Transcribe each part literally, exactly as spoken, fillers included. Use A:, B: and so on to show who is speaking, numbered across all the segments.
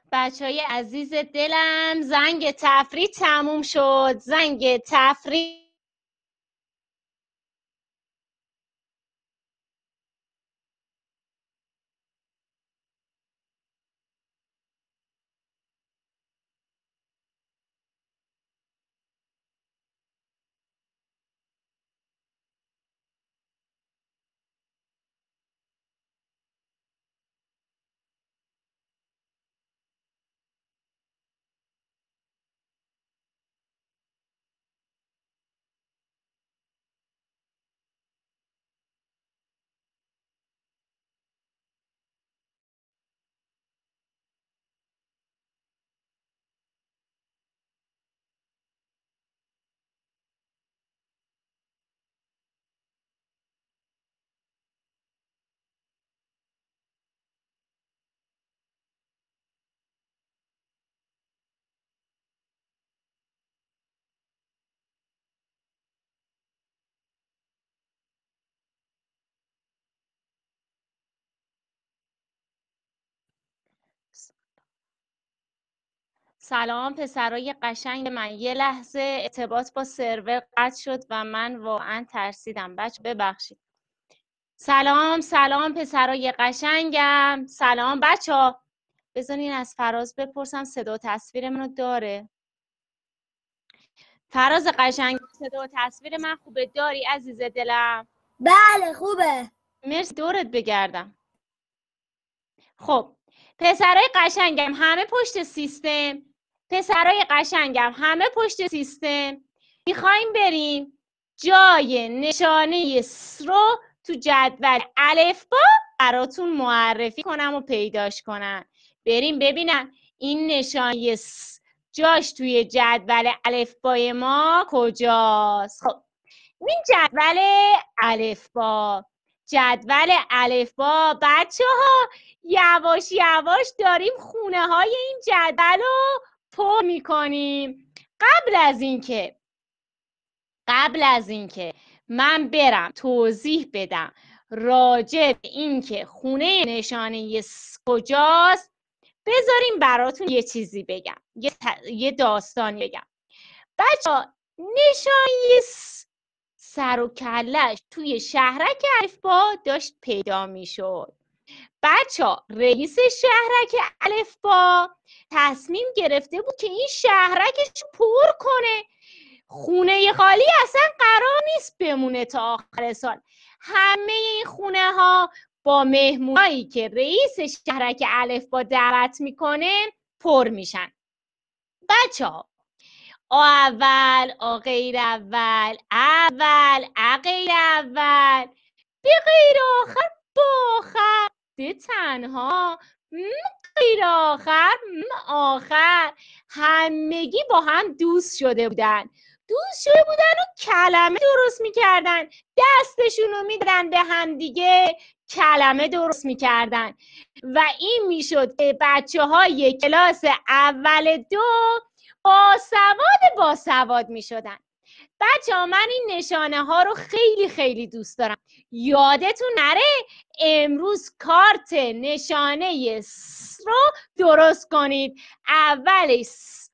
A: بچهای عزیز دلم، زنگ تفریح تموم شد. زنگ تفریح سلام پسرای قشنگ من. یه لحظه ارتباط با سرور قطع شد و من واقعا ترسیدم. بچه ببخشید. سلام سلام پسرای قشنگم. سلام بچه ها. بذارین از فراز بپرسم صدا و تصویر منو داره. فراز قشنگ، صدا و تصویر من خوبه؟ داری عزیز دلم؟
B: بله خوبه.
A: مرسی، دورت بگردم. خب پسرای قشنگم همه پشت سیستم. پسرای قشنگم همه پشت سیستم. میخوایم بریم جای نشانه س رو تو جدول الفبا براتون معرفی کنم و پیداش کنم. بریم ببینم این نشانه س جاش توی جدول الفبای ما کجاست. خب این جدول الفبا، جدول الفبا بچه ها یواش یواش داریم خونه های این جدول رو پر میکنیم. قبل از اینکه قبل از اینکه من برم توضیح بدم راجع به اینکه خونه نشانه س کجاست، بذاریم براتون یه چیزی بگم، یه, ت... یه داستانی بگم. بچه ها نشانه س سر و کلش توی شهرک الفبا داشت پیدا میشد. بچه ها رئیس شهرک الفبا تصمیم گرفته بود که این شهرکش پر کنه. خونه خالی اصلا قرار نیست بمونه تا آخر سال. همه این خونه ها با مهمونایی که رئیس شهرک الفبا دعوت میکنه پر میشن. بچه ها آ اول، آ غیر اول، اول، ا غیر اول، به غیر آخر، با آخر، به تنها، م غیر آخر، م آخر، همگی با هم دوست شده بودن. دوست شده بودن و کلمه درست میکردن. دستشون رو میدادن به هم دیگه، کلمه درست میکردن و این میشد که بچه های کلاس اول دو باسواد باسواد می شدن. بچه ها من این نشانه ها رو خیلی خیلی دوست دارم. یادتون نره امروز کارت نشانه س رو درست کنید. اولش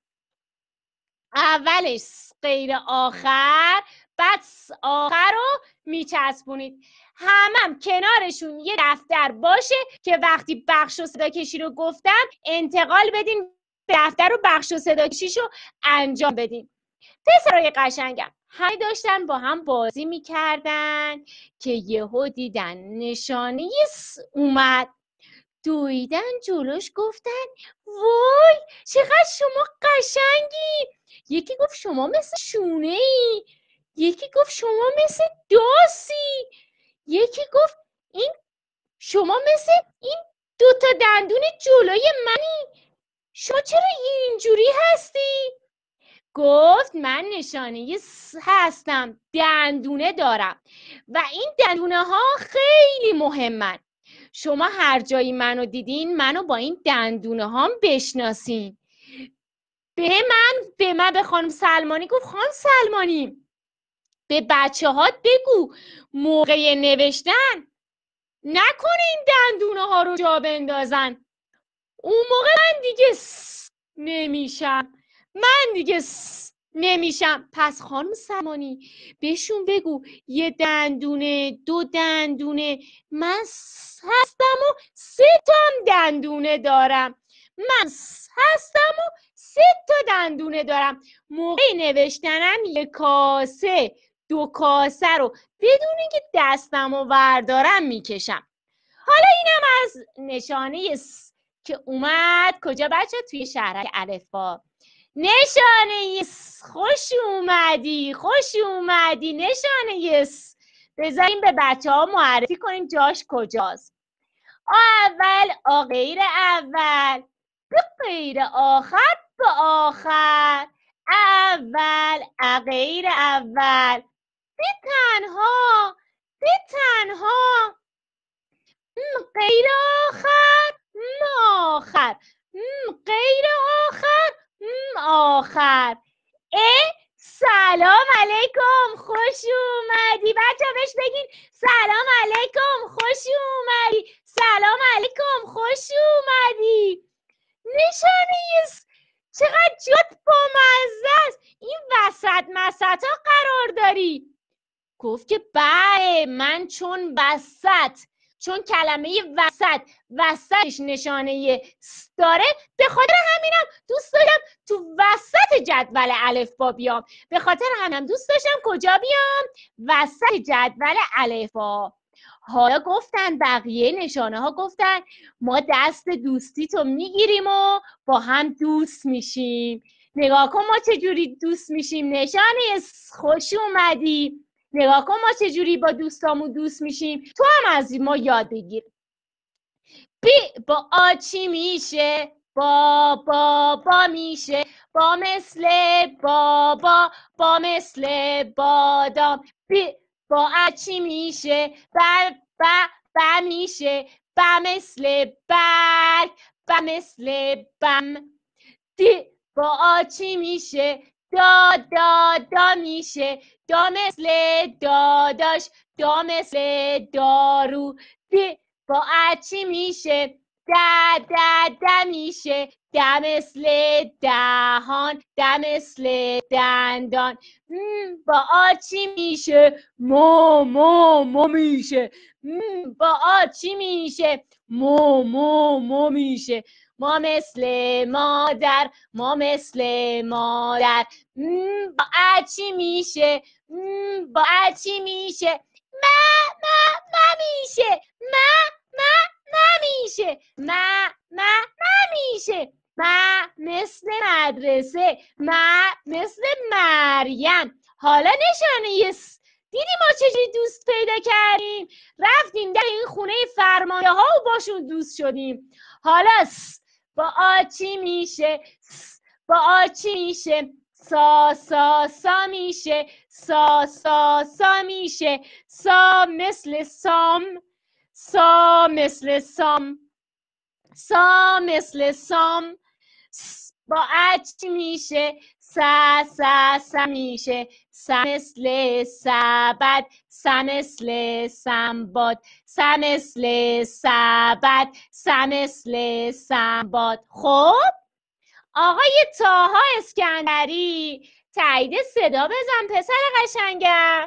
A: اولش غیر آخر، بعد آخر رو میچسبونید. همم هم کنارشون یه دفتر باشه که وقتی بخش و صدا کشی رو گفتم انتقال بدین به دفتر و بخش و صدا کشیش رو انجام بدین. پسرای قشنگم همه داشتن با هم بازی میکردن که یهو دیدن نشانه س اومد. دویدن جلوش گفتن وای چقدر شما قشنگی. یکی گفت شما مثل شونه ای. یکی گفت شما مثل داسی. یکی گفت این شما مثل این دوتا دندون جلوی منی. شما چرا اینجوری هستی؟ گفت من نشانه س هستم، دندونه دارم و این دندونه ها خیلی مهمن. شما هر جایی منو دیدین منو با این دندونه هام بشناسین. به من به من به خانم سلمانی گفت خانم سلمانی به بچه هات بگو موقع نوشتن نکنه این دندونه ها رو جا بندازن. اون موقع من دیگه س نمیشم، من دیگه س نمیشم. پس خانم سلمانی بهشون بگو یه دندونه، دو دندونه، من س هستم و سه تا هم دندونه دارم. من س هستم و سه تا دندونه دارم. موقع نوشتنم یه کاسه، دو کاسه رو بدون اینکه دستم رو وردارم میکشم. حالا اینم از نشانه س که اومد کجا بچه؟ توی شهرک الفبا. نشانه س، خوش اومدی، خوش اومدی. نشانه س بذاریم به بچه ها معرفی کنیم جاش کجاست. آ اول، آ غیر اول، ب غیر آخر، به آخر. اول، ا غیر اول، به تنها، به تنها. م غیر آخر، م آخر، م غیر آخر، م آخر. اه سلام علیکم، خوش اومدی. بچه بهش بگین سلام علیکم، خوش اومدی. سلام علیکم، خوش اومدی. نشانه س چقدر جات بامزه است. این وسط مسط ها قرار داری. گفت که بله، من چون وسط، چون کلمه وسط وسطش نشانه س داره، به خاطر همینم دوست داشتم تو وسط جدول الفبا بیام. به خاطر همینم دوست داشتم کجا بیام؟ وسط جدول الفبا. حالا گفتن بقیه نشانه ها، گفتن ما دست دوستی تو میگیریم و با هم دوست میشیم. نگاه کن ما چجوری دوست میشیم. نشانه س، خوش اومدی. نگاه کن ما چجوری با دوستامون دوست میشیم. تو هم از ما یاد بگیر. بی با آ چی میشه؟ با با با میشه. با مثل بابا، با مثل بادام. بی با ا چی میشه؟ بر ب ب میشه. ب مثل برگ، ب مثل بم. دی با آ چی میشه؟ دا دا دا میشه. دا مثل داداش، دا مثل دارو. دی با ا چی میشه؟ دا دا دا میشه. دا مثل دهان، دا مثل دندان. با آ چی میشه؟ مو مو مو میشه. با آ چی میشه؟ مو مو مو میشه. ما مثل مادر، ما مثل مادر. با ا چی میشه؟ با ا چی میشه؟ ما ما ما میشه. ما ما ما میشه. ما ما ما میشه. ما مثل مدرسه، ما مثل مریم. حالا نشانه س، دیدی ما چجوری دوست پیدا کردیم؟ رفتیم در این خونه فرمانده ها و باشون دوست شدیم. حالا س با آ چی میشه؟ س با آ چی میشه؟ سا سا سا میشه. سا سا سا میشه. سا مثل سام، سا مثل سام، سا مثل سام. س با ا چی میشه؟ سا سا سا میشه. س مثل سبد، س مثل سنباد. س مثل سبد، س مثل سنباد. خب آقای طاها اسکندری تایید صدا بزن پسر قشنگم.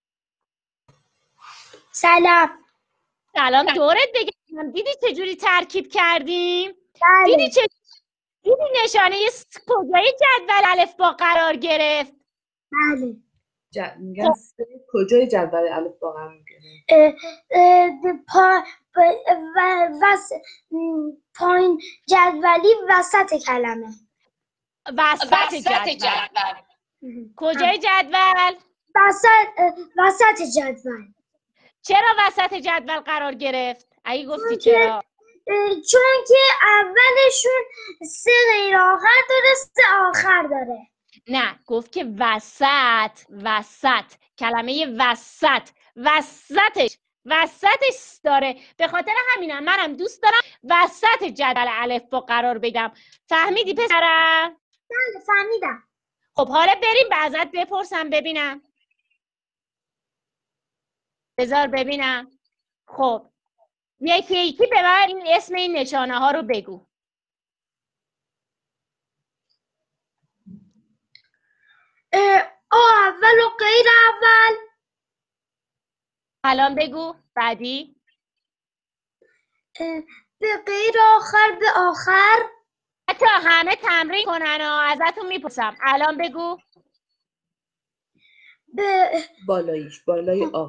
B: سلام.
A: سلام دورت بگم. دیدی چجوری ترکیب کردیم؟
B: بله.
A: دیدی چه دیدی نشانه کجای جدول الفبا قرار گرفت؟
B: بله.
C: ج... میگن کجای جدول الفبا قرار گرفت؟
B: اه، اه، پا و وس... پایین جدولی وسط کلمه.
A: وسط جدول. کجای جدول؟
B: وسط وسط جدول.
A: چرا وسط جدول قرار گرفت؟ اگه گفتی
B: چون
A: چرا؟
B: که چون که اولشون سه غیر آخر داره، سه آخر داره.
A: نه، گفت که وسط، وسط، کلمه وسط، وسطش وسطش داره. به خاطر همینم منم دوست دارم وسط جدول الفبا قرار بدم. فهمیدی پسرم؟
B: بله فهمیدم.
A: خب حالا بریم به ازت بپرسم ببینم. بذار ببینم. خب یکی یکی به من این اسم این نشانه ها رو بگو.
B: آ اول و غیر اول.
A: الان بگو بعدی.
B: به غیر آخر به آخر.
A: حتی همه تمرین کنن و ازتون میپرسم. الان بگو.
B: به
C: بالاییش بالای آ.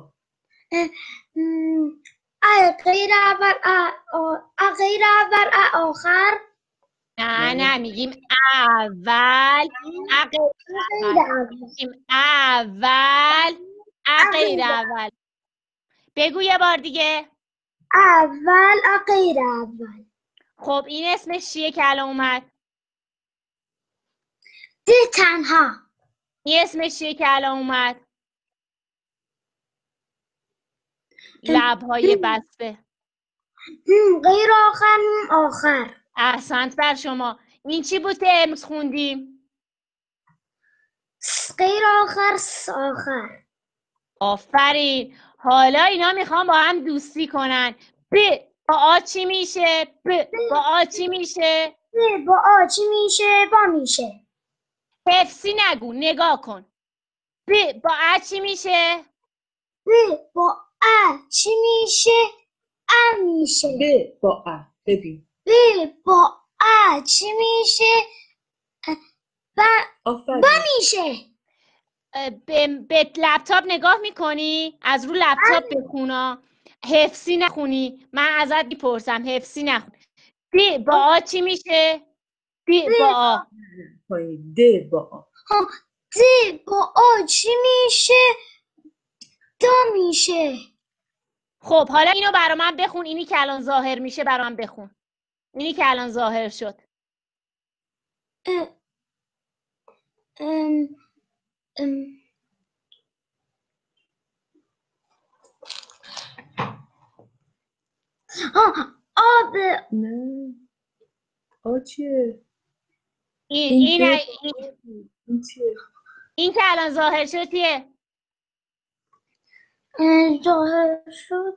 B: ا غیر اول ا ا غیر اول ا آخر.
A: نه نه میگیم اول ا غیر اول. میگیم اول ا غیر اول. بگو یه بار دیگه.
B: اول ا غیر اول.
A: خب این اسمش چیه که الان اومد؟
B: ده تنها.
A: این اسمش چیه که الان اومد؟ لبهای بسته.
B: غیر آخر آخر.
A: احسنت بر شما. این چی بود که امروز خوندیم؟
B: غیر آخر س آخر.
A: آفرین. حالا اینا میخوان با هم دوستی کنن. ب با آ چی میشه؟ ب با آ چی میشه؟
B: ب با آ چی میشه؟ با میشه.
A: حفظی نگو، نگاه کن. ب با ا چی میشه؟
B: ب با ا چی میشه؟ ا میشه.
C: ب با ا. ببین
B: ب با ا چی میشه؟ ب
C: آفرین.
B: با میشه.
A: به, به لپتاپ نگاه میکنی؟ از رو لپتاپ بخونا. حفظی نخونی. من ازت میپرسم حفظی نخون. ب با آ چی میشه؟ ب با آ.
C: پایین د با آ.
B: د با آ چی میشه؟ دا میشه.
A: خب حالا اینو برا من بخون. اینی که الان ظاهر میشه برا من بخون. اینی که الان ظاهر شد.
B: ام ام ام آه آب.
C: نه آ چیه؟
A: این
C: این
A: این
C: د
A: این,
C: این چیه؟
A: این که الان ظاهر شد چیه؟
B: ظاهر شد.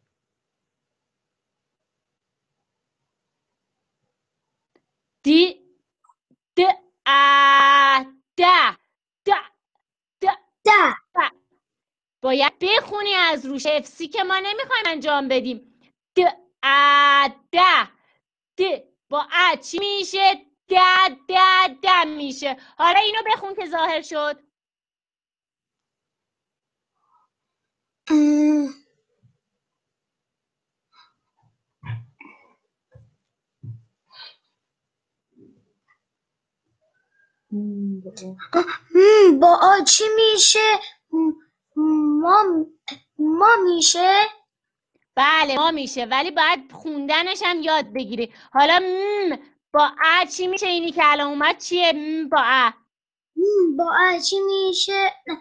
A: دی د ا د د د
B: ده.
A: د. باید بخونی از روش. حفظی که ما نمیخوایم انجام بدیم. د ا د د با ا چی میشه؟ د د د میشه. حالا اینو بخون که ظاهر شد.
B: ام
C: م، با آ.
B: م، با آ چی میشه؟ م، ما ما میشه.
A: بله ما میشه، ولی باید خوندنش هم یاد بگیری. حالا م با ا چی میشه؟ اینی که الان اومد چیه؟ م با ا.
B: م، با آ چی میشه؟ نه.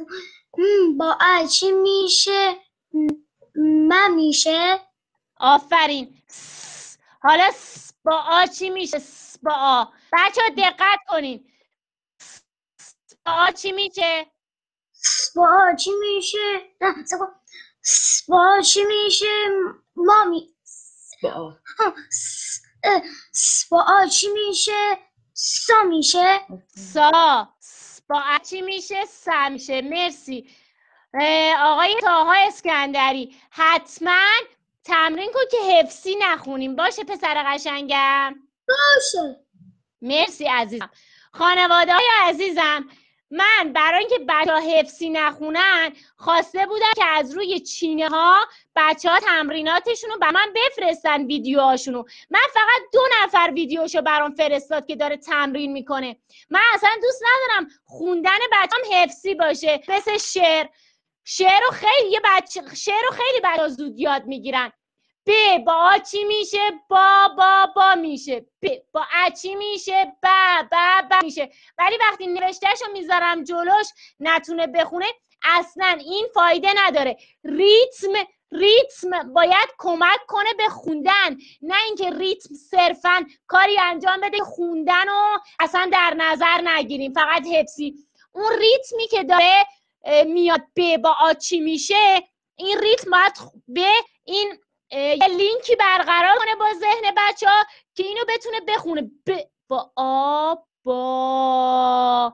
B: م، با آ چی میشه؟ م، ما میشه.
A: آفرین. س. حالا س با آ چی میشه؟ س با آ. بچه ها دقت کنین. س با آ چی میشه؟
B: با آ چی میشه؟ نه. س با آ چی میشه؟ ما می
C: با آ.
B: س اه، س با آ چی میشه؟ سا میشه.
A: سا. س با ا چی میشه؟ س میشه. مرسی. آقای طاها اسکندری، حتما تمرین کن که حفظی نخونیم. باشه پسر قشنگم؟
B: باشه.
A: مرسی عزیزم. خانواده های عزیزم، من برای اینکه بچه ها حفظی نخونن خواسته بودم که از روی چینه ها بچه ها تمریناتشون رو به من بفرستن، ویدیوهاشونو. من فقط دو نفر ویدیوشو برام فرستاد که داره تمرین میکنه. من اصلا دوست ندارم خوندن بچه هم حفظی باشه. مثل شعر شعر رو خیلی یه بچه شعر رو خیلی بچه زود یاد میگیرن. ب با آ چی میشه؟ با با با میشه. ب با ا چی میشه؟ ب ب ب میشه. ولی وقتی نوشتهش رو میذارم جلوش نتونه بخونه، اصلا این فایده نداره. ریتم ریتم باید کمک کنه به خوندن، نه اینکه ریتم صرفا کاری انجام بده خوندن رو اصلا در نظر نگیریم، فقط حفظی. اون ریتمی که داره میاد ب با آ چی میشه، این ریتم باید به این یه لینکی برقرار کنه با ذهن بچه ها که اینو بتونه بخونه. ب با آ با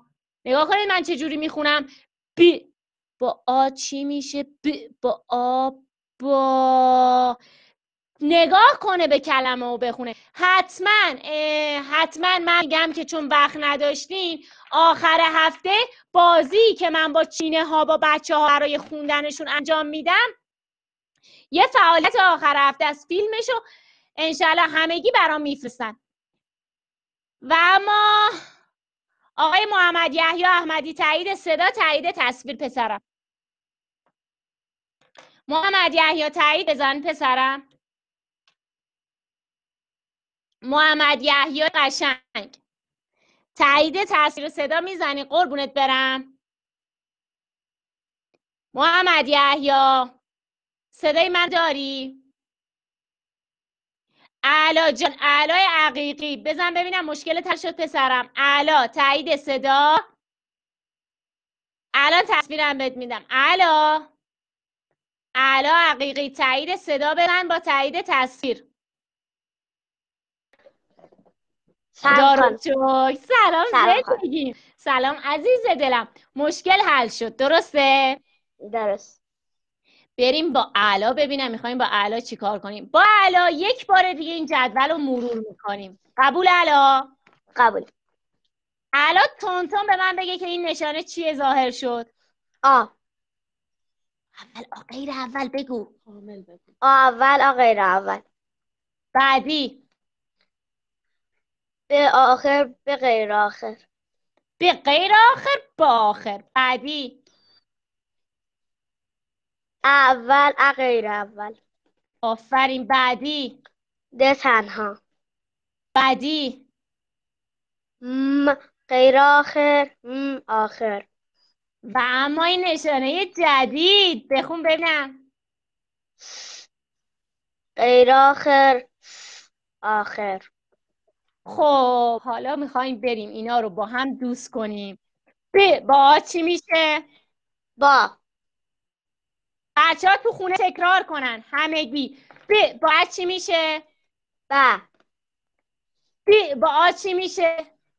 A: نگاه کنید من چه جوری میخونم. ب با آ چی میشه؟ ب با آ با نگاه کنه به کلمه و بخونه. حتما حتما من میگم که چون وقت نداشتیم آخر هفته بازی که من با چینه ها با بچه ها برای خوندنشون انجام میدم یه فعالیت آخر هفته از فیلمشو انشالله همگی برام میفرستن. و اما آقای محمد یحیی احمدی تایید صدا تایید تصویر پسرم. محمد یحیی تایید بزن پسرم. محمد یحیی قشنگ تایید تصویر صدا میزنی قربونت برم. محمد یحیی صدای من داری؟ اعلا جان اعلای عقیقی بزن ببینم مشکل حل شد پسرم. اعلا تایید صدا. الان تصویرم بهت میدم. اعلا اعلا عقیقی تایید صدا بزن با تایید تصویر. خدا رو شکر. سلام زندگی. سلام عزیز دلم. مشکل حل شد درسته؟
B: درست.
A: بریم با اعلا ببینم میخوایم با اعلا چی کار کنیم. با اعلا یک بار دیگه این جدول رو مرور میکنیم. قبول اعلا؟
B: قبول.
A: اعلا تون تون به من بگه که این نشانه چیه ظاهر شد.
B: آ
A: اول آ غیر اول بگو.
B: آ اول آ غیر اول.
A: بعدی
B: به آخر به غیر آخر.
A: به غیر آخر با آخر. بعدی
B: اول ا غیر اول.
A: آفرین. بعدی
B: ده تنها.
A: بعدی
B: م غیر آخر م آخر.
A: و اما این نشانه جدید بخون ببینم.
B: غیر آخر آخر.
A: خب حالا میخوایم بریم اینا رو با هم دوست کنیم. ب با چی میشه؟
B: با.
A: بچه ها تو خونه تکرار کنن همگی. ب با چی میشه؟
B: با.
A: ب با چی میشه؟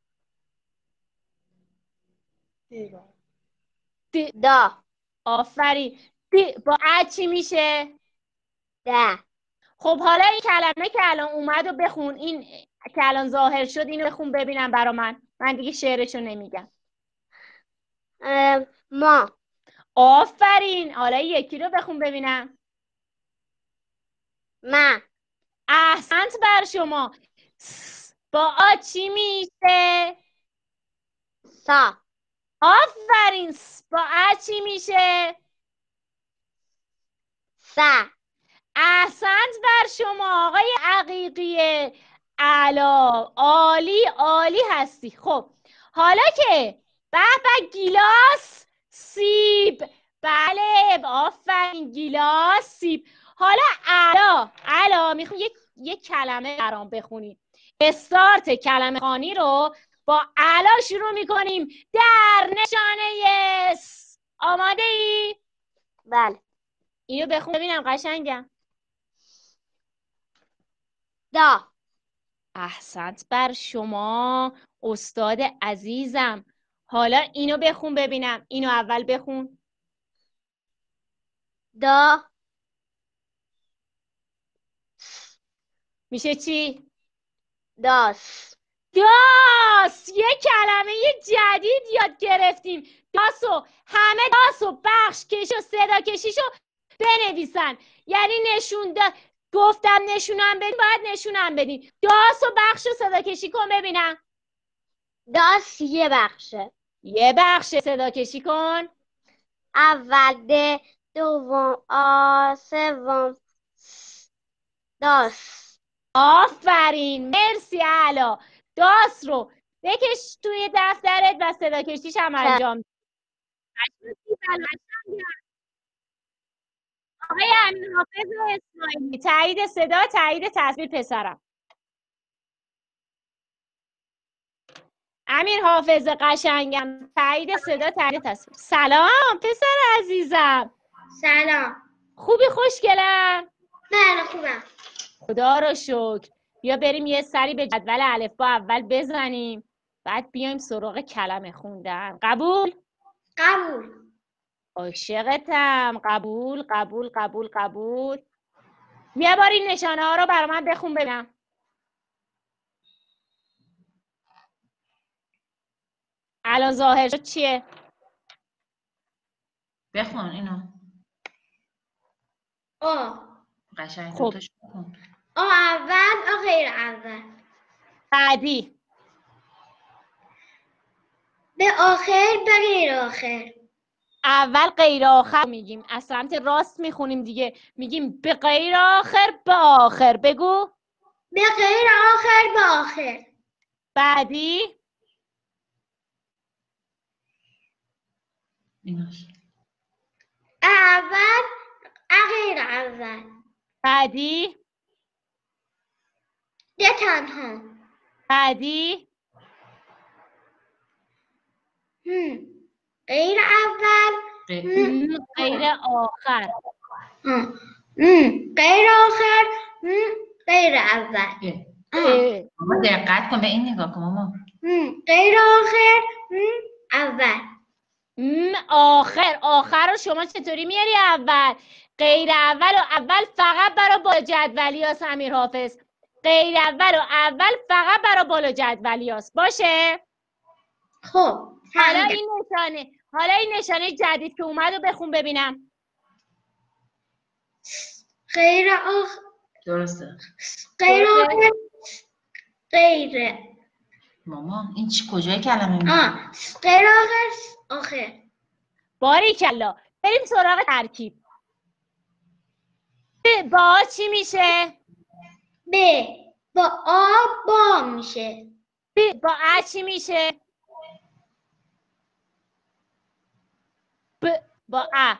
A: د.
B: دا.
A: آفرین. د با چی میشه؟
B: ده.
A: خب حالا این کلمه که الان اومد و بخون. این که الان ظاهر شد اینو بخون ببینم برا من. من دیگه شعرشو نمیگم.
B: ما.
A: آفرین. حالا یکی رو بخون ببینم.
B: ما.
A: احسنت بر شما. س با آ چی میشه؟
B: سا.
A: آفرین. س با ا چی میشه؟
B: سا.
A: احسنت بر شما آقای عقیقی اعلا. عالی عالی هستی. خب حالا که به به گیلاس سیب. بله آفرین گیلاس سیب. حالا اعلا اعلا میخوام یک یک کلمه برام بخونی. استارت کلمه خوانی رو با اعلا شروع میکنیم. در نشانه س. آماده ای؟
B: بله.
A: اینو بخون ببینم قشنگم.
B: دا.
A: احسنت بر شما استاد عزیزم. حالا اینو بخون ببینم. اینو اول بخون.
B: دا.
A: میشه چی؟
B: داس.
A: داس. یک کلمه جدید یاد گرفتیم. داسو همه داسو بخش کش و صدا کشیشو بنویسن. یعنی نشون دا... گفتم نشونم بدین باید نشونم بدین. داسو بخش و صدا کشی کن ببینم.
B: داس یه بخشه.
A: یه بخش صدا کشی کن.
B: اول ده، دوم آ، سوم داس.
A: آفرین. مرسی اعلا. داس رو بکش توی دفترت و صدا کشیش هم انجام آقای امین حافظ و اسماعیلی تایید صدا تایید تصویر پسرم. امیر حافظ قشنگم تایید صدا تایید تصویر. سلام پسر عزیزم.
B: سلام.
A: خوبی خوشگلم؟
B: بله خوبم.
A: خدا رو شکر. بیا بریم یه سری به جدول الفبا اول بزنیم. بعد بیایم سراغ کلمه خوندن. قبول؟
B: قبول.
A: عاشقتم. قبول قبول قبول قبول. یه بار این نشانه ها رو برای من بخون ببینم. الان ظاهر شد چیه؟
D: بخون اینو.
B: آ.
D: قشنگ
A: خب.
D: دوتاش بخون.
B: آ اول، آ غیر اول.
A: بعدی.
B: به آخر، به غیر آخر.
A: اول غیر آخر میگیم، از سمت راست میخونیم دیگه، میگیم به غیر آخر به آخر. بگو.
B: به غیر آخر، به آخر.
A: بعدی.
D: ایناش.
B: اول، غیر اول.
A: بعدی.
B: ده تنها.
A: بعدی.
B: هم. غیر اول.
A: هم. غیر آخر.
B: هم. غیر آخر. هم. غیر اول.
D: ماما دقت کن، به این نگاه کن ماما.
B: هم. غیر آخر. هم. اول.
A: م آخر. آخر رو شما چطوری میاری اول؟ غیر اول و اول فقط برای بالا جدولی هست امیر حافظ. غیر اول و اول فقط برای بالا جدولی هست. باشه؟
B: خب
A: حالا این نشانه حالا این نشانه جدید که اومد رو بخون ببینم.
B: غیر آخر.
D: درسته.
B: غیر آخر. غیر.
D: ماما این چی کجای کلمه میگه؟
B: آه. غیر آخر. آخر.
A: باریکلا. بریم سراغ ترکیب. با چی میشه؟
B: ب. با آ با میشه.
A: ب. با ا چی میشه؟ ب. با ا.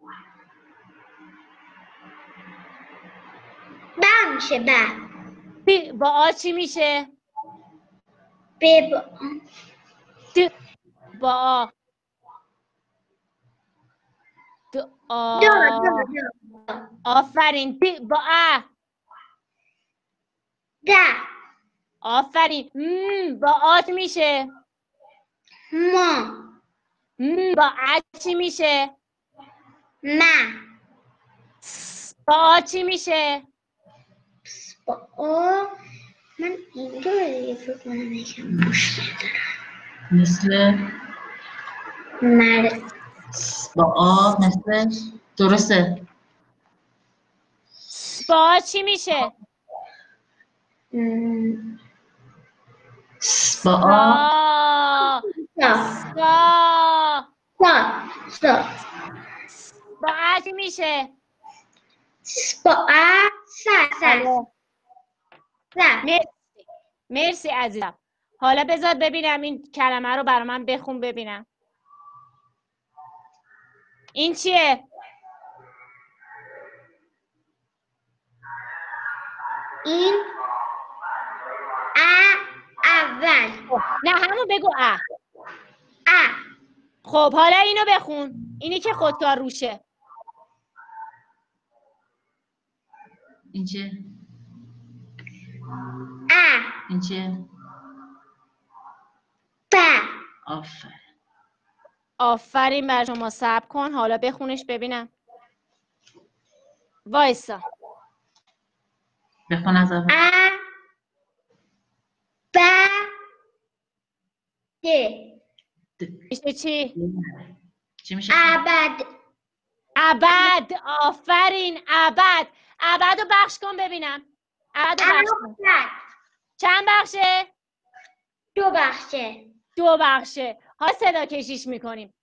B: ب میشه. ب.
A: ب. با آ چی میشه؟
B: ب. با
A: د. با آ. د. آ.
B: دا دا دا.
A: آفرین. د. با ا.
B: د.
A: آفرین. م. با آ چی میشه؟
B: ما.
A: م. با ا چی میشه؟
B: ما.
A: با آ چی میشه؟
B: با آ. من اینجا رو فکر کنم یکم مشکل دارم.
D: مثل
B: مر.
D: با آ مثل. درسته.
A: با آ چی میشه؟
B: م.
D: با آ.
A: سا.
B: سا.
A: سا.
B: سا.
A: با ا چی میشه؟
B: با آ. سا. سا. سا.
A: مرسی. مرسی عزیزم. حالا بذار ببینم این کلمه رو برای من بخون ببینم. این چیه؟
B: این ا اول.
A: نه همون بگو ا.
B: ا.
A: خب حالا اینو بخون. اینی که خودکار روشه.
D: این چیه؟
B: ا.
D: این چیه؟
B: ب.
D: آفرین.
A: آفرین بر شما. صبر کن حالا بخونش ببینم. وایسا.
D: بخون از اول.
B: ا. ب. د.
A: میشه چی؟
D: چی میشه؟
B: ابد.
A: ابد. آفرین. ابد. ابد رو بخش کن ببینم. ابد رو بخش کن.
B: ابد.
A: چند بخشه؟
B: دو بخشه.
A: دو بخشه. ها صدا کشیش میکنیم.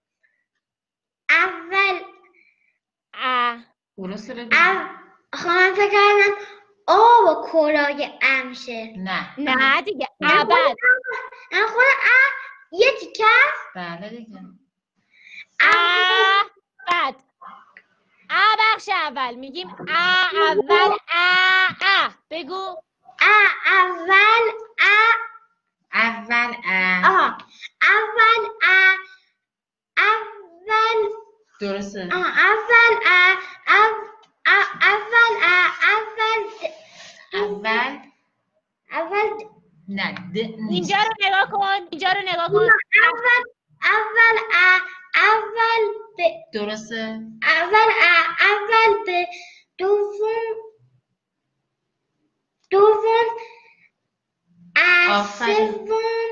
B: اول
A: ا.
D: درسته بگو.
B: خواهم فکر کردم آ با کلاه امشه.
D: نه.
A: نه دیگه.
B: من
A: ابد.
B: خود ا یه تیکه.
D: بله دیگه.
A: ابد. ا بخش اول میگیم ا اول ا ا بگو.
B: ا اول ا.
D: اول ا.
B: آها. اول ا. اول.
D: درسته.
B: آها. اول ا. اول ا. اول ا. اول.
D: اول.
B: اول
D: نه د نیست.
A: اینجا رو نگاه کن، اینجا رو نگاه کن.
B: اول اول ا اول به
D: درسته؟
B: اول ا اول به دوم دوم ا
D: آفرین.
B: سوم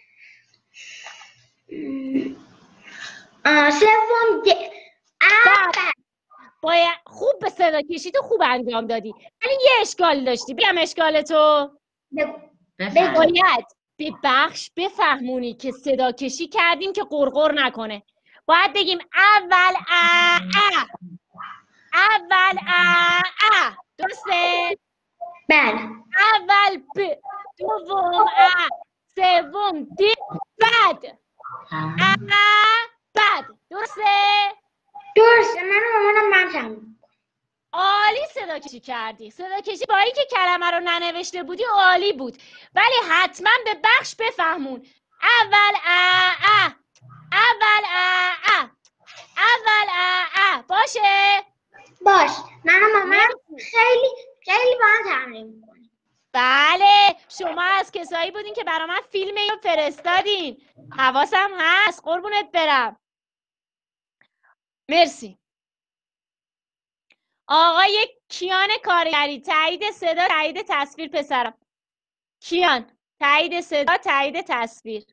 B: م، سوم د ا
A: باید خوب به صدا کشی تو خوب انجام دادی، ولی یه اشکال داشتی. بگم اشکال تو.
D: بفرمایید.
A: باید به بخش بفهمونی که صدا کشی کردیم که قرقر نکنه. باید بگیم اول ا ا اول ا ا درسته؟
B: بله
A: اول ب، دوم ا، سوم د، بعد ا، بعد. درسته؟
B: درسته. من مامانم من فهمیدم.
A: عالی صدا کشی کردی. صدا کشی با اینکه کلمه رو ننوشته بودی عالی بود، ولی حتما به بخش بفهمون. اول ا ا اول ا ا اول ا ا باشه.
B: باش. من و مامانم
A: مرسی.
B: خیلی خیلی با هم تمرین میکنیم.
A: بله، شما از کسایی بودین که برا من فیلم رو فرستادین. حواسم هست، قربونت برم. مرسی. آقای کیان کارگری، تایید صدا، تایید تصویر پسرم. کیان، تایید صدا، تایید تصویر.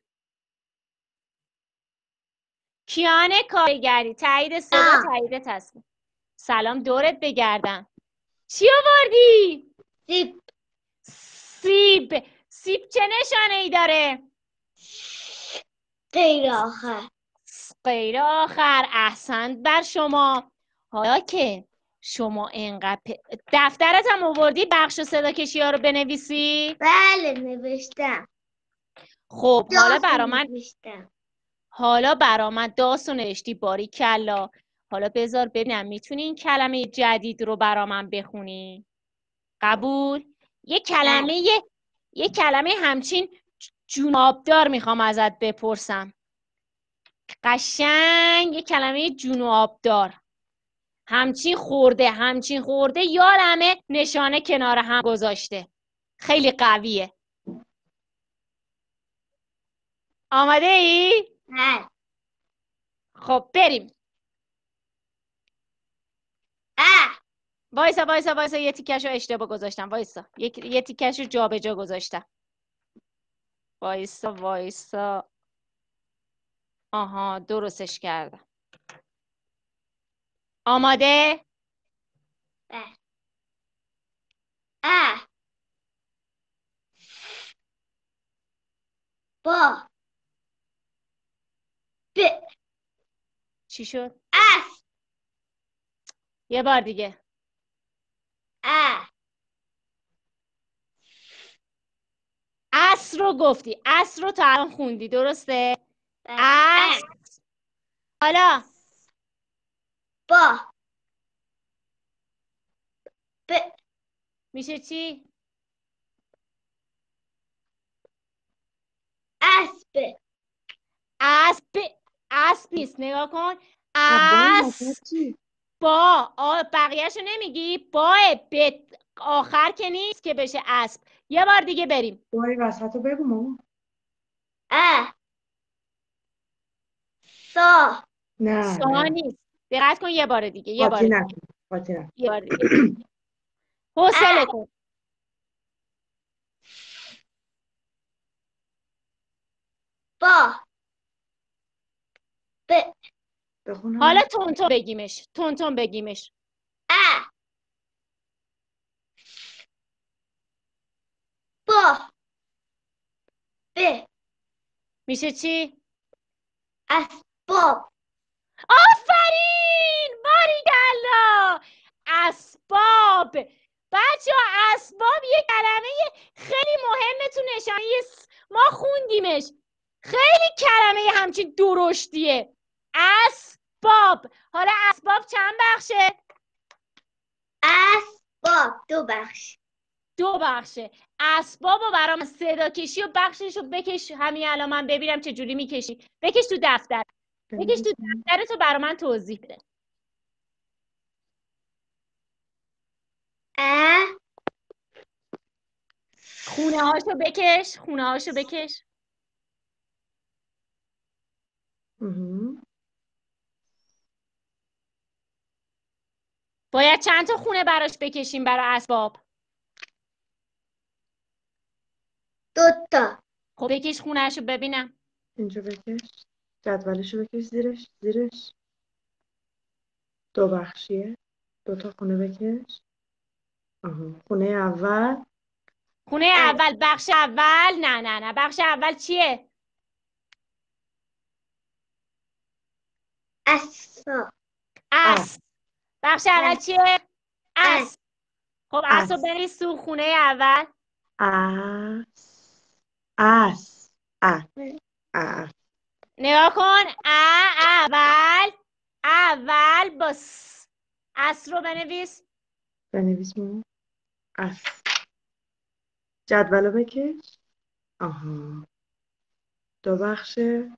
A: کیان کارگری، تایید صدا،
B: آه.
A: تایید تصویر. سلام دورت بگردم. چی آوردی؟
B: سیب
A: سیب. سیب چه نشانه ای داره؟
B: غیر آخر.
A: غیر آخر. احسنت بر شما. حالا که شما اینقدر پ- دفترت هم آوردی بخش و صدا کشی ها رو بنویسی؟
B: بله نوشتم.
A: خب حالا
B: داستان
A: برا من
B: نوشتم.
A: حالا برا من داستان نوشتی، باریکلا. حالا بذار ببینم میتونی این کلمه جدید رو برا من بخونی؟ قبول؟ یه کلمه یه, یه کلمه همچین جونابدار میخوام ازت بپرسم. قشنگ یه کلمه جونابدار. همچین خورده همچین خورده یارمه نشانه کنار هم گذاشته. خیلی قویه. آماده ای؟
B: بله.
A: خب بریم.
B: اه
A: وایسا وایسا وایسا یه تیکش رو اشتباه گذاشتم. وایسا یک یه تیکش رو جا به جا گذاشتم. وایسا وایسا. آها درستش کردم. آماده؟
B: بله. اه با ب
A: چی شد؟
B: اس
A: یه بار دیگه.
B: اه
A: اس رو گفتی. اس رو تا الان خوندی درسته؟
B: بله.
A: اس.
B: اه
A: حالا
B: با ب
A: میشه چی؟
B: اسب.
A: اسب. اسب نیست، نگاه کن.
C: ابان
A: اس
C: حسد چی؟
A: با آ بقیهشو نمیگی؟ با به آخر که نیست که بشه اسب. یه بار دیگه بریم.
C: باری وسط رو بگو ماما.
B: اه سا
C: نه
A: سا
C: نه
A: نیست. دقت کن. یه بار دیگه. یه بار
C: قاطی
A: دیگه.
C: نکن قاطی نکن.
A: یه بار دیگه. حوصله کن.
B: با ب
C: بخونم.
A: حالا تون تون بگیمش. تون تون بگیمش.
B: اه با ب
A: میشه چی؟
B: اسباب.
A: آفرین! باریکلا! اسباب. بچه ها اسباب یه کلمه خیلی مهمه تو نشانی س- ما خوندیمش. خیلی کلمه همچین درشتیه. اسباب. حالا اسباب چند بخشه؟
B: اسباب دو بخش.
A: دو بخشه. اسباب رو برام صدا کشی و بخشش رو بکش. همین الان من ببینم چه جوری میکشی. بکش تو دفتر. بکش تو دفتر تو برا من توضیح بده.
B: اه
A: خوندی خونه هاشو بکش خونه هاشو بکش
C: مهم.
A: باید چند تا خونه براش بکشیم برای اسباب
B: دوتا.
A: خب بکش خونه هاشو ببینم
C: اینجا بکش. جدولشو بکش زیرش زیرش. دو بخشیه. دو تا خونه بکش. آها. خونه اول.
A: خونه اول بخش اول نه نه نه بخش اول چیه
B: اسباب.
A: اسب بخش اول
B: اسب.
A: چیه اسب خب اسب رو
C: اسب.
A: بنویس تو خونه اول
C: اس اس اس اس.
A: نگاه کن ا اول اول با س اس رو بنویس
C: بنویس مون. اس. جدولو بکش. آها. دو بخشه.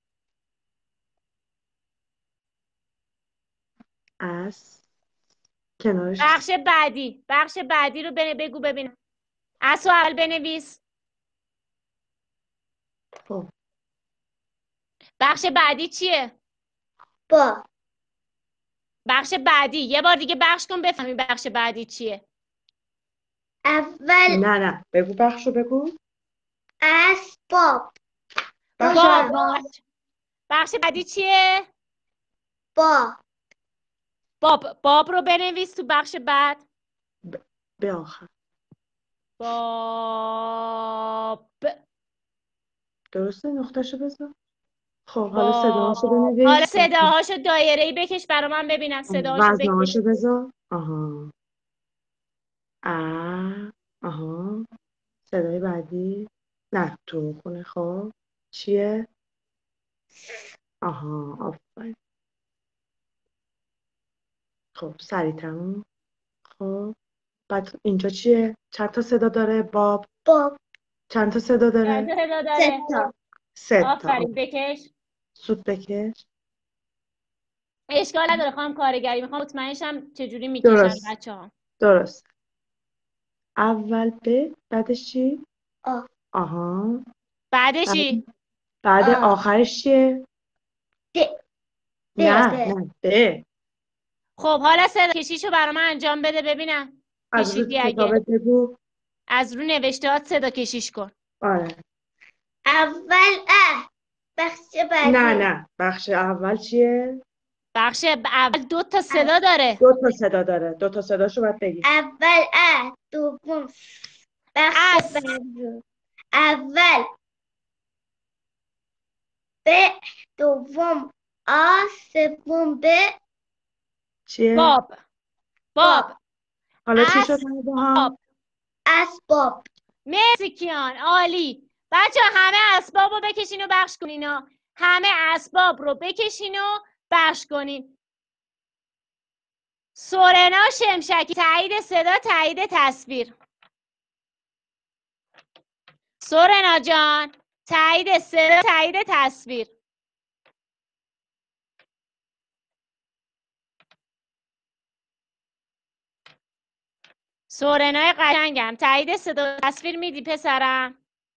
C: اس. کنارش.
A: بخش بعدی بخش بعدی رو بن- بگو ببینم اس رو اول بنویس
C: خب.
A: بخش بعدی چیه
B: با.
A: بخش بعدی یه بار دیگه بخش کن بفهمی بخش بعدی چیه
B: اول
C: نه نه بگو بخشو بگو.
B: اسباب.
C: بخش
A: باب
C: اول.
A: بخش بخش بعدی چیه
B: با.
A: باب باب رو بنویس تو بخش بعد
C: ب... به آخر.
A: باب
C: درسته نقطهشو بذار. خب حالا صداهاشو
A: باب حالا
C: بنویس.
A: صداهاشو دایره‌ای بکش برا من ببینم صداهاشو بکش
C: وزنهاشو بذار. آها. ا. آها. صدای بعدی. نه تو خونه. خب چیه؟ آها آفرین. خب سریع‌تر. خب بعد اینجا چیه؟ چند تا صدا داره باب؟
B: باب.
C: چند تا صدا
A: چند
C: داره؟
A: تا صدا
B: سه
A: داره
B: تا.
C: سه تا.
A: آفرین بکش
C: سود بکش.
A: اشکال نداره خواهم کارگری میخوام مطمئنشم چجوری میکشن
C: درست
A: بچه ها
C: درست. اول ب بعدش چی؟
B: آ.
C: آها.
A: بعدشی
C: بعد
B: آ.
C: آخرش چیه؟
B: د. ب.
C: نه
B: ب.
C: نه ب.
A: خب حالا صدا کشیشو برا من انجام بده ببینم
C: از روی
A: کشیدی اگه
C: کتابت بگو.
A: از رو نوشتهات صدا کشیش کن
C: آره.
B: اول ا. بخش بعدی.
C: نه نه بخش اول چیه؟
A: بخش اول دو تا صدا داره
C: دو تا صدا داره. دو تا صداشو باید بگی.
B: اول ا. دوم بخش
A: اس
B: بعدی. اول ب. دوم آ. سوم ب.
C: چیه؟
A: باب باب
B: با.
C: حالا چی شد
A: اس
C: همه با هم؟
A: باب
B: اسباب.
A: مرسی کیان عالی بچه همه اسباب رو بکشین و بخش کنین ها. همه اسباب رو بکشین و بخش کنین سورنا شمشکی تایید صدا تایید تصویر سورنا جان تایید صدا تایید تصویر سورنای قشنگم تایید صدا تصویر میدی پسرم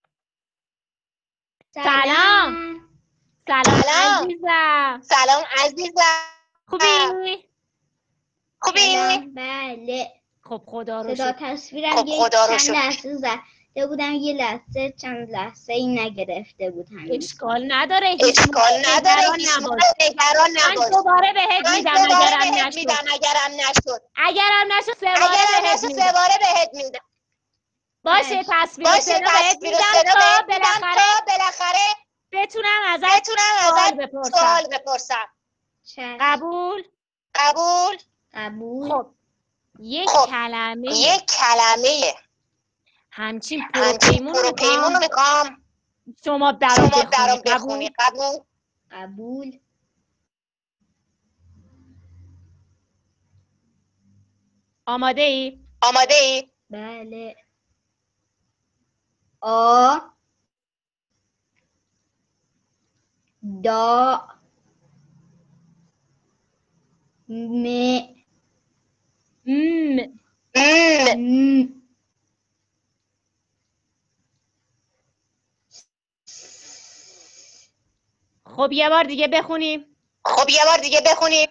A: سلام سلام عزیزم
E: سلام عزیزم
A: خوبی؟
E: خوبی؟
B: بله.
A: خب خدا رو
B: صدا
A: شکر
B: تصویرم
E: خب
B: یه
E: خدا رو
B: چند
E: شکر.
B: لحظه زده بودم یه لحظه چند لحظه این نگرفته بود هنوز.
A: اشکال نداره هیچ
E: اشکال
A: موقع
E: نداره
A: نگران
E: هیچ
A: نباش
E: موقع نگران
A: من
E: نباش.
A: دوباره بهت
E: من
A: میدم
E: دوباره
A: اگرم
E: بهت
A: نشد
E: میدم اگرم نشد.
A: اگرم نشد سه باره
E: اگرم
A: بهت
E: نشد سه
A: میدم
E: باره بهت میدم.
A: باشه
B: باشه.
A: تصویر و
E: باشه
A: صدا بهت
E: تصویر و
A: میدم
E: صدا
A: تا
E: بهت میدم
A: بالاخره
E: تا بالاخره
A: بتونم ازت
E: بتونم
A: سوال
E: ازت
A: بپرسم
E: سوال بپرسم.
B: چشم.
A: قبول؟
E: قبول؟
B: قبول.
A: خب یک
E: خب
A: کلمه
E: یک کلمه
A: همچین
E: همچین
A: پروپیمون رو
E: پروپیمون رو
A: میخوام
E: میخوام
A: شما برام
E: شما
A: بخونی
E: برام
A: قبول؟
E: بخونی. قبول؟
B: قبول.
A: آماده ای؟
E: آماده ای؟
B: بله. آ. دا. م.
A: م
E: م.
B: م.
A: خب یه بار دیگه بخونیم.
E: خب یه بار دیگه بخونیم.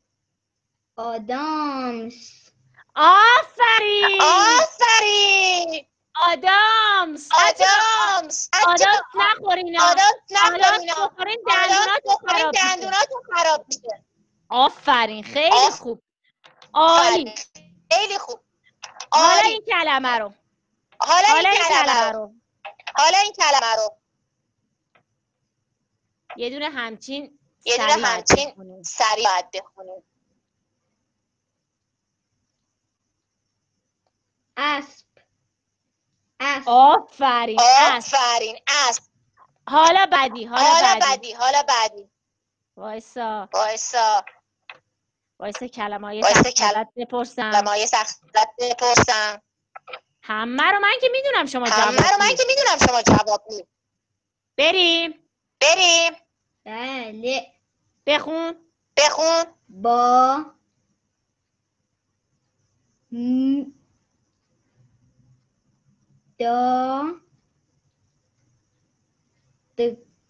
B: آدامس.
A: آفرین.
E: آفرین.
A: آدامس.
E: آدامس.
A: آدامس نخورین.
E: آدامس نخورین.
A: آدامس بخورین دندوناتون
E: بخورین
A: خراب میشه.
E: دندوناتون خراب میشه.
A: آفرین خیلی خوب. عالی.
E: خیلی خوب.
A: حالا
E: عالی.
A: این کلمه رو.
E: حالا
A: حالا
E: این کلمه رو.
A: رو.
E: حالا این کلمه رو.
A: یه دونه همچین
E: یه دونه
A: سریع
E: همچین
A: بخونیم.
E: سریع باید بخونیم.
B: اسب. اسب.
A: آفرین. اسب.
E: آفرین. اسب.
A: حالا بعدی. حالا
E: حالا
A: بعدی.
E: بعدی. حالا بعدی.
A: وایسا.
E: وایسا.
A: وایسا کلمه‌های
E: وایسا
A: سخت ازت بپرسم.
E: کلمه‌های سخت ازت بپرسم.
A: همه رو من که میدونم شما جواب
E: همه رو من
A: میدید.
E: که میدونم شما جواب میدید.
A: بریم.
E: بریم.
B: بله.
A: بخون.
E: بخون.
B: با م دا د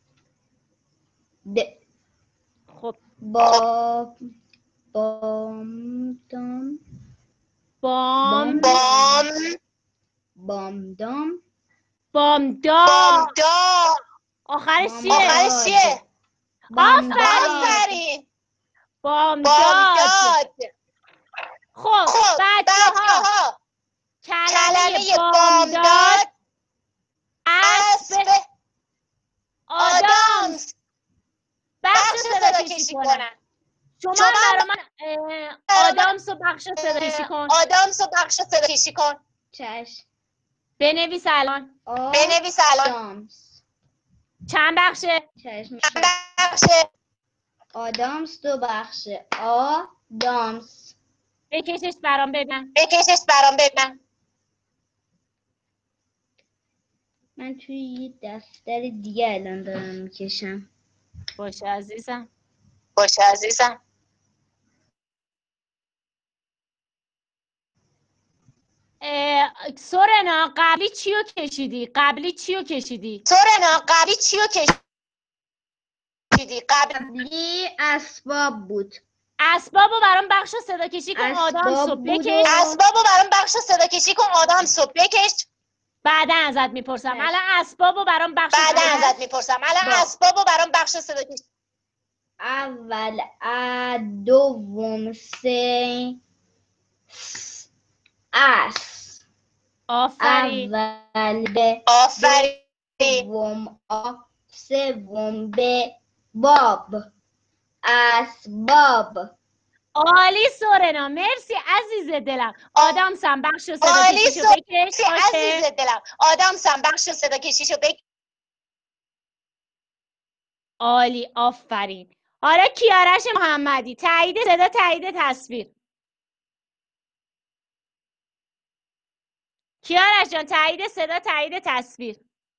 B: د
A: خب
B: با بام دام
A: بام
E: بام.
B: بامدام.
A: بامداد.
E: بامداد.
A: آخرش
B: بام-
A: چیه؟
E: آخرش چیه؟
B: بامداد.
E: آفرین.
A: بامداد.
E: بامداد.
A: خب
E: خب
A: بچه
E: بچه
A: ها
E: ها
A: کلمه
E: کلمه
A: بامداد
E: بامداد
A: اسب
E: اسب
A: آدامس
E: آدامس
A: بخش
E: بخش
A: صدا
E: صدا
A: کشی
E: کشی
A: کنن.
E: کنن.
A: شما
E: شما
A: هم برا من اه، آدامس و بخش صدا کشی کن.
E: آدامس و بخش صدا کشی کن.
B: چشم.
A: بنویس الان.
E: بنویس الان.
B: آدامس.
A: چند بخشه؟
B: چشم.
E: بخش.
B: آدامس دو بخشه. آدامس.
A: بکشش برام ببینم.
E: بکشش برام ببینم.
B: من توی یه دفتر دیگه الان دارم میکشم.
A: باشه عزیزم.
E: باشه عزیزم.
A: سورنا قبلی چی رو کشیدی؟ قبلی چی رو کشیدی؟
E: سورنا قبلی چی رو کشیدی؟ قبل
B: قبلی اسباب بود.
A: اسبابو برام بخش صدا کشی کن.
B: اسباب
A: آدامس رو
B: بود
A: بکش.
B: و-
E: اسبابو برام بخش صدا کشی کن. آدامس رو بکش.
A: بعدا ازت میپرسم.
B: چشم.
A: الان اسبابو برام بخش
E: بعدا
A: صدا کشی.
E: ازت میپرسم. الان
B: با.
E: اسبابو برام بخش صدا کشی.
B: اول ا دوم سه س- اس.
A: آفرین.
B: اول به
E: آفرین.
B: دوم آ سوم به باب. اسباب.
A: عالی سورنا. مرسی عزیز دلم. آدامس هم بخش صدا
E: عالی
A: کشیشو بکش.
E: سوری عزیز دلم. آدامس هم بخش صدا کشیشو بکش.
A: عالی. آفرین. حالا کیارش محمدی. تایید صدا تایید تصویر. کیارش جان تایید صدا تایید تصویر.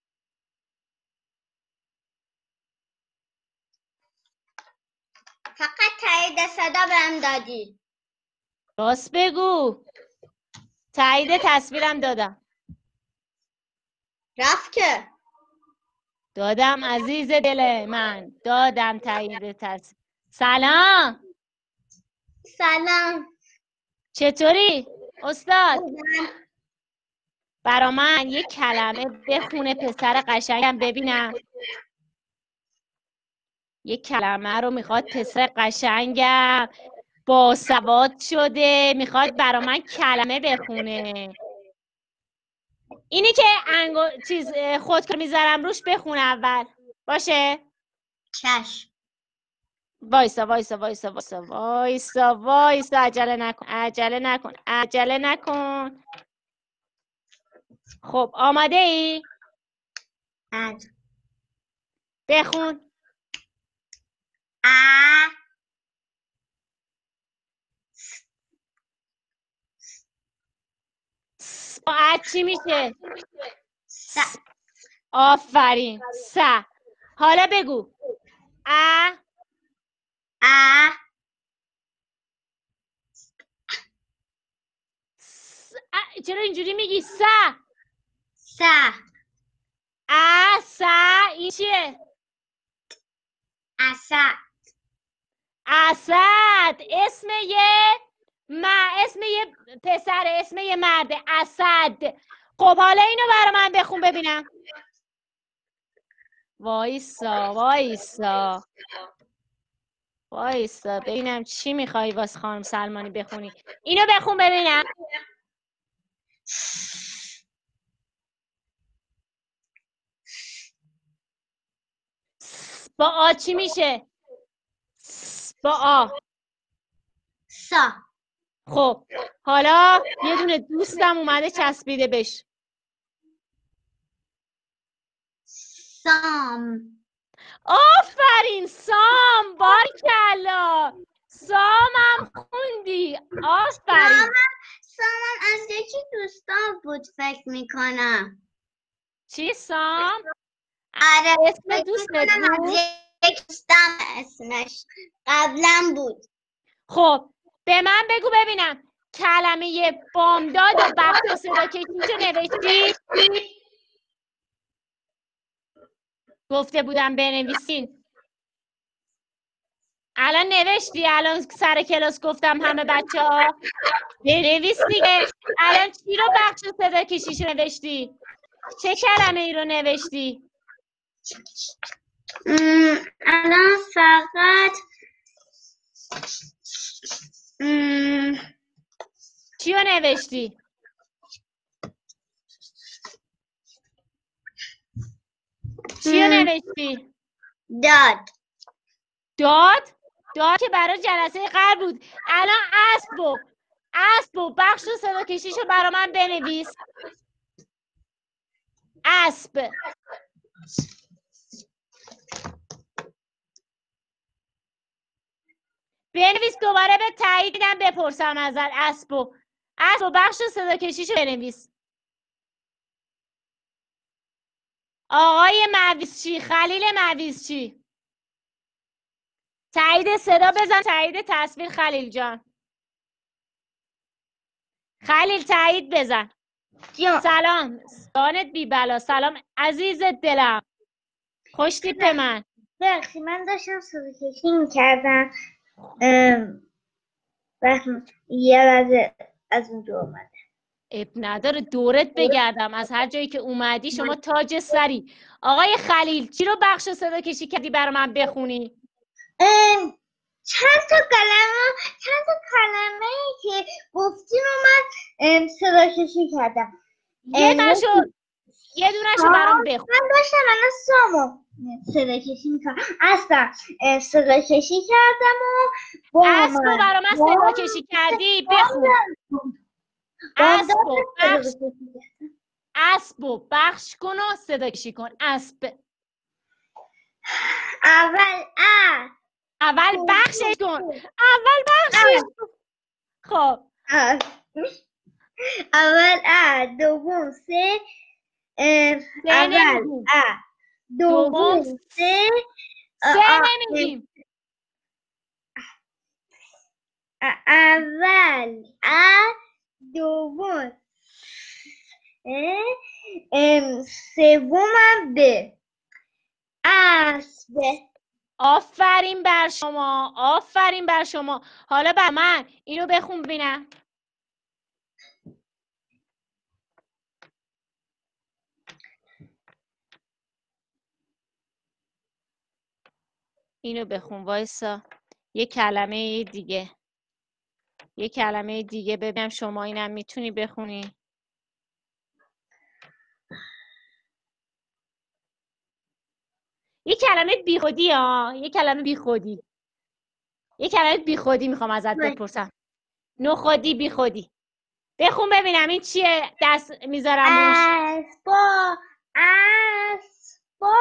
B: فقط تایید صدا بهم دادی.
A: راست بگو. تایید تصویرم دادم.
B: رفت که.
A: دادم عزیز دل من. دادم تایید تصویر. سلام.
B: سلام.
A: چطوری استاد؟ برا من یه کلمه بخونه پسر قشنگم ببینم. یه کلمه رو میخواد پسر قشنگم باسواد شده میخواد برا من کلمه بخونه. اینی که انگو... چیز خودکار میذارم روش بخونه اول. باشه؟
B: چشم.
A: وایسا وایسا وایسا وایسا وایسا وایسا عجله نکن عجله نکن عجله نکن. خب آماده ای؟
B: از
A: بخون.
B: ا
A: س چی میشه؟
B: س
A: آفرین. س. حالا بگو. ا
B: ا
A: س. ا. چرا اینجوری میگی؟ س.
B: س.
A: ا س این چیه؟
B: اسد.
A: اسد اسم یه م... اسم یه پسر، اسم یه مرد، اسد. خب حالا اینو برای من بخون ببینم. وایسا وایسا وایسا ببینم چی میخوای واسه خانم سلمانی بخونی. اینو بخون ببینم. با آ چی میشه؟ با آ.
B: سا.
A: خب حالا یه دونه دوستم اومده چسبیده بش.
B: سام.
A: آفرین سام. بارکلا. سامم خوندی. آفرین.
B: سامم سامم از یکی دوستان بود فکر میکنم.
A: چی سام؟
B: آره
A: اسم
B: فکر
A: دوستت
B: میکنم از
A: بود؟
B: یک دوستم اسمش قبلا بود.
A: خب به من بگو ببینم کلمه بامداد و بخش و صدا کشیشو نوشتی؟ گفته بودم بنویسین. الان نوشتی؟ الان سر کلاس گفتم همه بچه ها بنویس دیگه. الان چی رو بخش و صدا کشیشو نوشتی؟ چه کلمه ای رو نوشتی؟
B: م، الان فقط م،
A: چی رو نوشتی؟ چی رو نوشتی؟
B: داد.
A: داد؟ داد که برای جلسه قبل بود. الان اسب و اسب و بخش و صدا کشیشو برا من بنویس. اسب. بنویس دوباره به تایید میدم بپرسم ازت. اسب و اسب و بخش و صدا کشیشو بنویس. آقای مویزچی، خلیل مویزچی، تایید صدا بزن، تایید تصویر. خلیل جان، خلیل تایید بزن. سلام سانت بی بلا. سلام عزیز دلم، خوش تیپ من.
B: بخشی من داشتم صدا کشی میکردم و یه لحظه از اونجا اومد.
A: اب نداره دورت بگردم از هر جایی که اومدی. شما تاج سری. آقای خلیل چی رو بخش صدا کشی کردی برای من بخونی؟
B: چند تا کلمه چند تا کلمه که گفتین اومد صدا کشی کردم.
A: یه دونشو یه دونشو برام بخون.
B: من داشتم الان سامو صدا کشی میکنم. اصلا صدا کشی کردم و
A: اسب رو برای من صدا کشی کردی بخون. اسب و بخش اسب و بخش کن و صدا کشی کن. اسب.
B: اول ا
A: اول بخشش کن. اول بخشش کن. خب
B: اول ا دوم سه. اول ا دوم سه.
A: سه نمیگیم.
B: اول ا دوم سومم ب. اسب.
A: آفرین بر شما، آفرین بر شما. حالا بر من اینو بخون ببینم. اینو بخون. وایسا یه کلمه دیگه یه کلمه دیگه ببینم شما اینم میتونی بخونی. یه کلمه بیخودی ها یه کلمه بیخودی یه کلمه بیخودی میخوام ازت بپرسم. نخودی بیخودی. بخون ببینم این چیه دست میذارم روش.
B: اسبا اسبا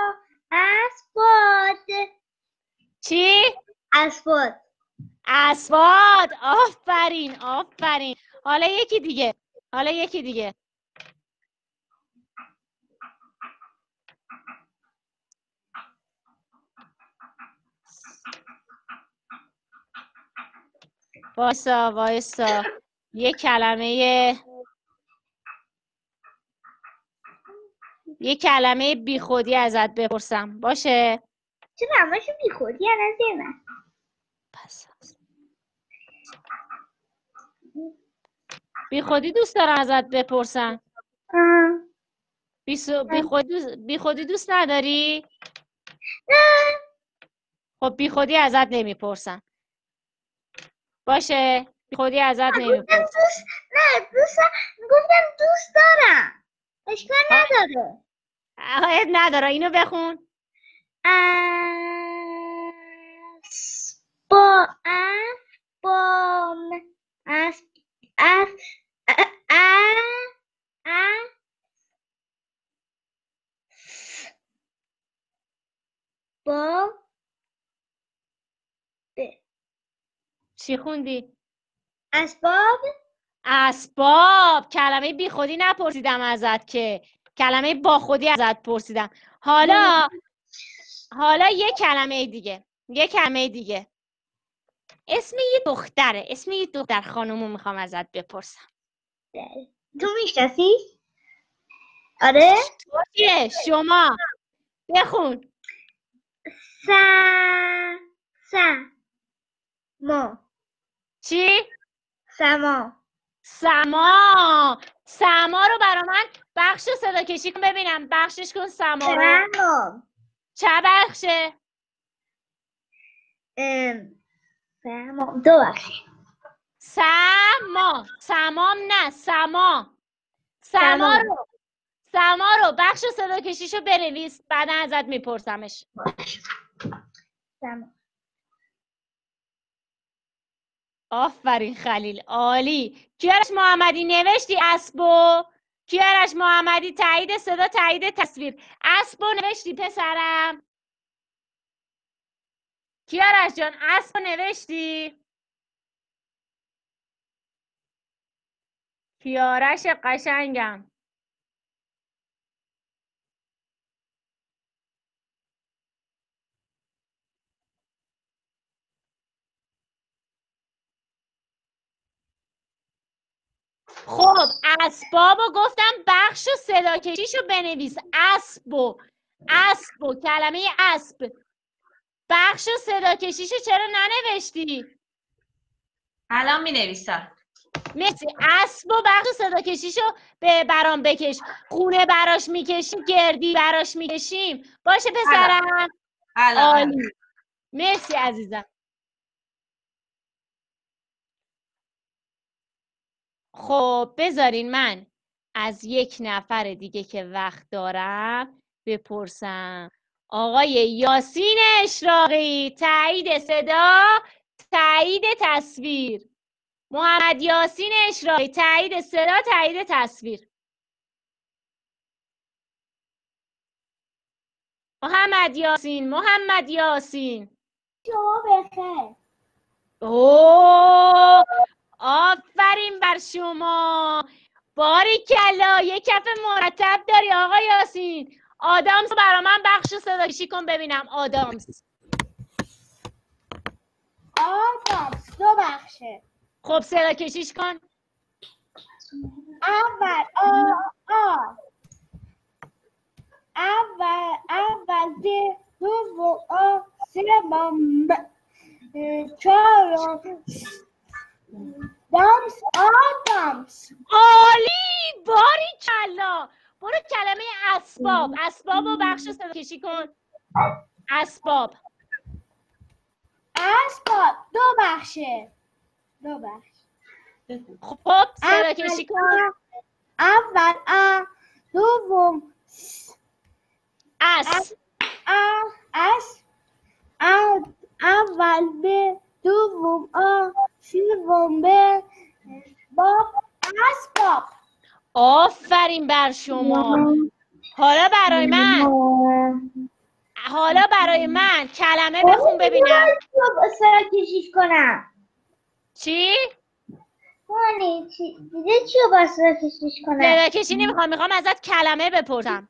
B: اسباد.
A: چی؟
B: اسباد.
A: اسباد. آفرین آفرین. حالا یکی دیگه حالا یکی دیگه وایسا وایسا یه کلمه یه کلمه بیخودی ازت بپرسم باشه.
B: چرا همشون بی خودی الان زیرم؟
A: پس بی خودی دوست دارم ازت بپرسم. بی, سو... بی, خودی... بی خودی دوست نداری؟
B: نه.
A: خب بی خودی ازت نمیپرسم. باشه بی خودی ازت نمیپرسم.
B: دوست نه دوست گفتم دوست دارم. اشکال نداره.
A: عیب نداره. اینو بخون.
B: با اف بام اف اف اف با
A: چی خوندی؟
B: اسباب.
A: اسباب. کلمه بی خودی نپرسیدم ازت که، کلمه با خودی ازت پرسیدم. حالا حالا یه کلمه دیگه یه کلمه دیگه اسم یه دختره. اسم یه دختر خانومو میخوام ازت بپرسم.
B: تو میشناسی؟ آره.
A: تو چیه؟ شما بخون.
B: س س ما
A: چی؟
B: سما.
A: سما. سما رو برا من بخش صدا کشی کن ببینم. بخشش کن سما رو.
B: سما.
A: چه بخشه؟
B: ام سما دو بخش.
A: سما. سمام نه سما. سما رو سما رو بخش صدا کشیشو بنویس، بعدا ازت میپرسمش.
B: سما.
A: آفرین خلیل، عالی. کیارش محمدی نوشتی اسبو؟ کیارش محمدی تایید صدا تایید تصویر. اسبو نوشتی پسرم؟ کیارش جان اسبو نوشتی؟ کیارش قشنگم. خب اسبابو گفتم بخش و صدا کشیشو بنویس. اسبو اسبو کلمه اسب بخش و صدا کشیشو چرا ننوشتی؟
D: الان می نویسم.
A: مرسی. اسب و بخش صدا کشیشو به برام بکش. خونه براش میکشیم، گردی براش میکشیم. باشه پسرم؟ عالی. مرسی عزیزم. خب بذارین من از یک نفر دیگه که وقت دارم بپرسم. آقای یاسین اشراقی، تایید صدا تایید تصویر. محمد یاسین اشراقی، تایید صدا تایید تصویر. محمد یاسین محمد یاسین
B: شما بخیر.
A: اوه آفرین بر شما. باریکلا یه کف مرتب داری آقا یاسین. آدامس رو برا من بخش صدا کشی کن ببینم. آدامس.
B: آدامس دو بخشه.
A: خب صدا کشیش کن.
B: اول آ آ اول اول د دوم آ سوم ب چهارم دامس آدامس.
A: عالی. باریکلا. برو کلمه اسباب. اسباب و بخش صدا کشی کن. اسباب.
B: اسباب دو بخشه. دو بخش.
A: خب صدا کشی کن.
B: اول آ دوم
A: اس.
B: آ اس اول ب دوم آ سوم ب باب اسباب.
A: آفرین بر شما. حالا برای من حالا برای من کلمه بخون ببینم.
B: سر کشیش کنم.
A: چی؟
B: مانی چی دیگه چی رو با سر کشیش کنم؟
A: صدا کشی نمیخوام، میخوام ازت کلمه بپرسم.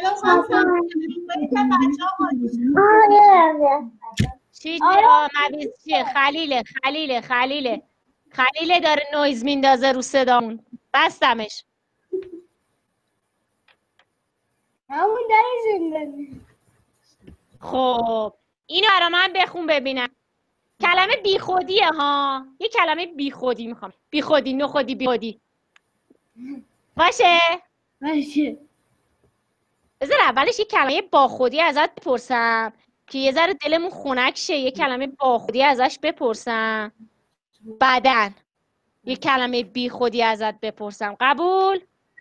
A: چی چی؟ آه مویز چیه؟ خلیله خلیله خلیله خلیله داره نویز میندازه رو صدامون. بستمش.
B: همون در زندگی.
A: خب اینو برا من بخون ببینم. کلمه بیخودیه ها. یه کلمه بیخودی میخوام. بیخودی، نخودی، بیخودی. باشه؟
B: باشه.
A: بذار اولش یه کلمه باخودی ازت بپرسم که یه ذره دلمون خنک شه. یه کلمه باخودی ازش بپرسم. بعدن یه کلمه بیخودی ازت بپرسم. قبول؟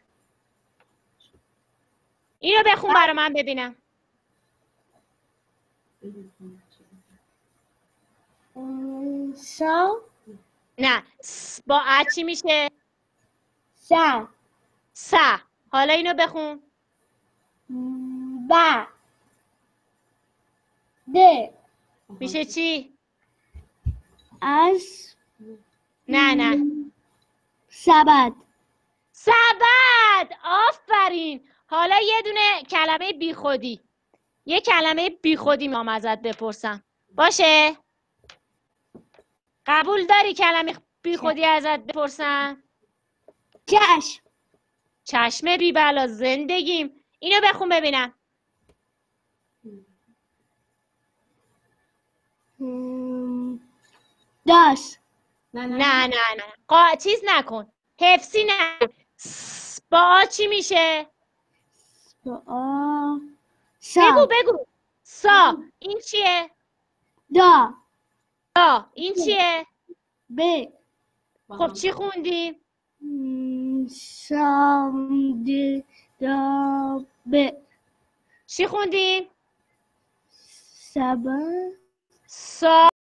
A: اینو بخون برا من ببینم.
B: سا
A: نه س با ا چی میشه؟
B: سا
A: س. حالا اینو بخون.
B: با د
A: میشه چی؟
B: از
A: نه نه
B: سبد
A: سبد. آفرین. حالا یه دونه کلمه بیخودی. یه کلمه بیخودی میام ازت بپرسم. باشه؟ قبول داری کلمه بیخودی ازت بپرسم؟
B: چشم
A: چشم بی بلا زندگیم. اینو بخون ببینم.
B: داش
A: نه نه نه قا... چیز نکن. حفظی نکن. س با آ چی میشه؟
B: آ
A: بگو
B: سا
A: بگو. سا. این چیه؟
B: دا
A: دا. این چیه؟
B: ب
A: خب چی خوندی؟
B: سام د دا ب
A: چی خوندی؟
B: سبد
A: سا